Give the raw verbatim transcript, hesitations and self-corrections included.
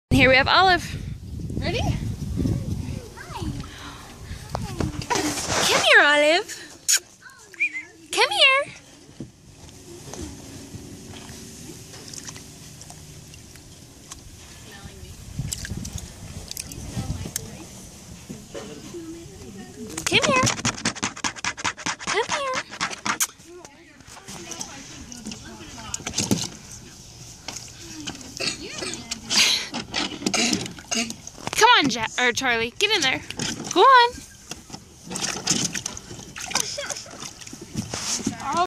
Here we have Olive. Ready? Hi. Come here, Olive. Come here. Come here. Come here. Come on, Ja- or Charlie, get in there. Go on.